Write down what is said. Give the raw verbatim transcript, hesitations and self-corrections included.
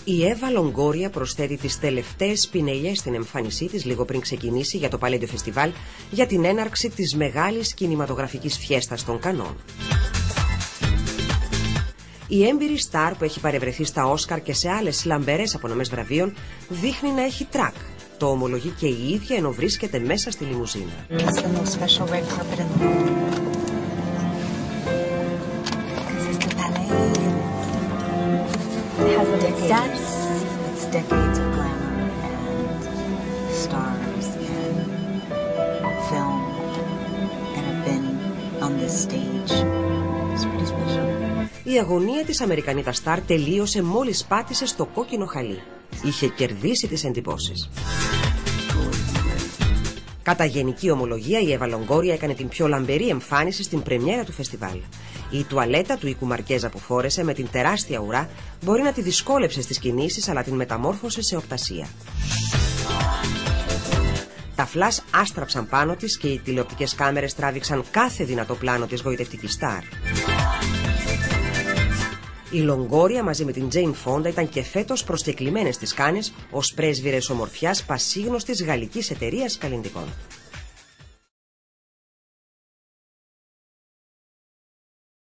Η Εύα Λονγκόρια προσθέτει τις τελευταίες πινελιές στην εμφάνισή της λίγο πριν ξεκινήσει για το Παλέντιο Φεστιβάλ για την έναρξη της μεγάλης κινηματογραφικής φιέστας των Κανών. Η έμπειρη στάρ που έχει παρευρεθεί στα Όσκαρ και σε άλλες λαμπερές απονομές βραβείων δείχνει να έχει τρακ. Το ομολογεί και η ίδια ενώ βρίσκεται μέσα στη λιμουζίνα. Η αγωνία της Αμερικανίδας στάρ τελείωσε μόλις πάτησε στο κόκκινο χαλί. Είχε κερδίσει τις εντυπώσεις. Κατά γενική ομολογία, η Εύα Λονγκόρια έκανε την πιο λαμπερή εμφάνιση στην πρεμιέρα του φεστιβάλ. Η τουαλέτα του οίκου Μαρκέζα που φόρεσε με την τεράστια ουρά μπορεί να τη δυσκόλεψε στις κινήσεις, αλλά την μεταμόρφωσε σε οπτασία. Τα φλας άστραψαν πάνω της και οι τηλεοπτικές κάμερες τράβηξαν κάθε δυνατό πλάνο της γοητευτικής στάρ. Η Λονγκόρια μαζί με την Τζέιν Φόντα ήταν και φέτος προσκεκλημένες στις Κάνες ως πρέσβυρες ομορφιάς πασίγνωστης γαλλικής εταιρείας καλλιντικών.